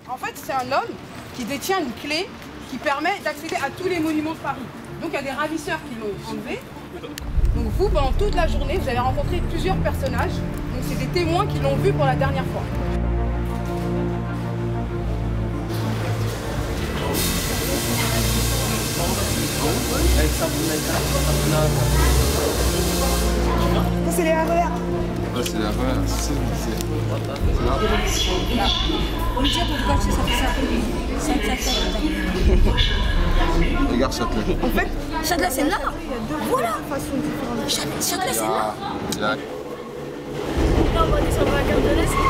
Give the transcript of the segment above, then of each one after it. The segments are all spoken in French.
En fait, c'est un homme qui détient une clé qui permet d'accéder à tous les monuments de Paris. Donc il y a des ravisseurs qui l'ont enlevé. Donc vous, pendant toute la journée, vous allez rencontrer plusieurs personnages. Donc c'est des témoins qui l'ont vu pour la dernière fois. C'est les RER. Ouais, c'est la vraie, c'est là. Regarde Châtelet. En fait, Châtelet, c'est là. Voilà. façon différente. Châtelet, c'est là. Là. On va descendre à la gare de l'Est.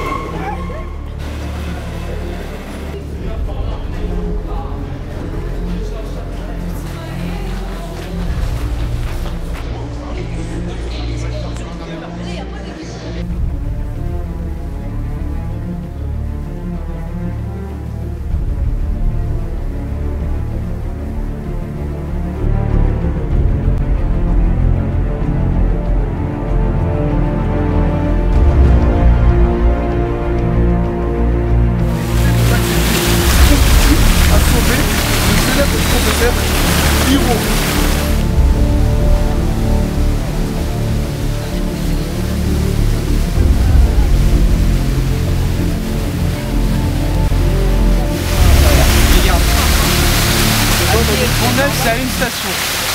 Pont-Neuf, c'est à une station.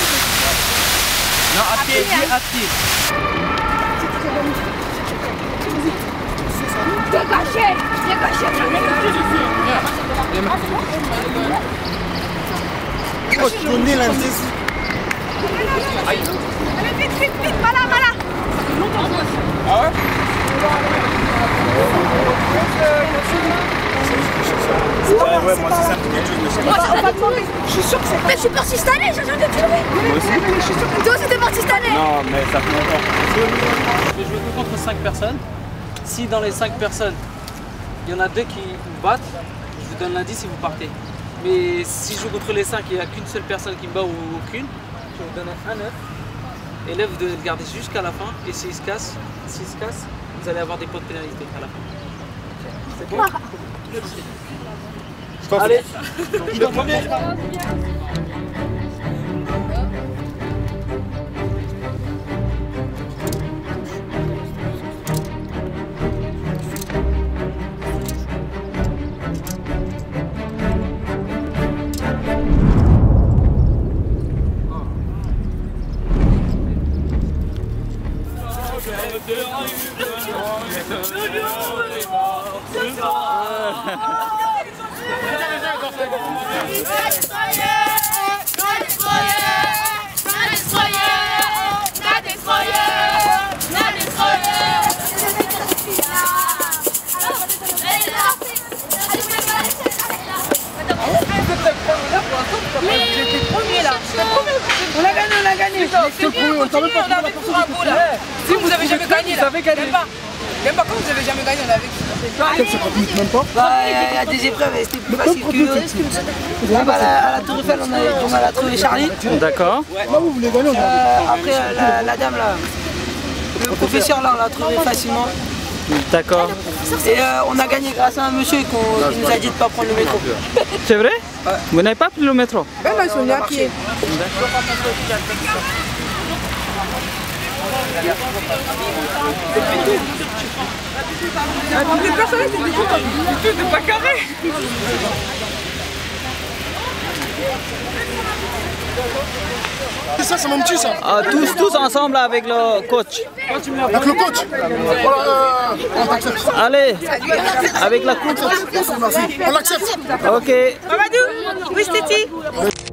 Non, à pied, à pied. Dégagez. Oh, je connais l'indice. Allez, vite, voilà. Ah ouais? Ouais, moi c'est ça. Je suis sûr que c'est Mais je suis parti cette année, j'ai jamais tué. Moi aussi. Toi aussi t'es parti cette année. Non, mais ça fait longtemps. Je vais jouer que contre 5 personnes. Si dans les 5 personnes, il y en a 2 qui vous battent, je vous donne l'indice si vous partez. Mais si je joue contre les 5 et il n'y a qu'une seule personne qui me bat ou aucune, je vais vous donner un œuf. Et là, vous devez le garder jusqu'à la fin. Et s'il se casse, vous allez avoir des points de pénalité à la fin. C'est bon? Allez, je le premier. On a gagné. Si vous avez jamais gagné, là. Même pas quand vous avez jamais gagné, on avait Ça compte même pas. Il y a des épreuves et c'était plus facile que à la Tour Eiffel, on a trouvé Charlie. D'accord. Là vous voulez gagner, Après, la dame là, le professeur là, on l'a trouvé facilement. D'accord. Et on a gagné grâce à un monsieur qui nous a dit de ne pas prendre le métro. C'est vrai? Vous n'avez pas pris le métro? même ils sont venus à pied. Les personnages, c'est des pas carré. Ça, c'est mon petit ça. Ah, tous ensemble avec le coach. Avec le coach. Voilà, on l'accepte. Allez, avec la coupe. On l'accepte. Ok. Mamadou, où est-ce que tu es?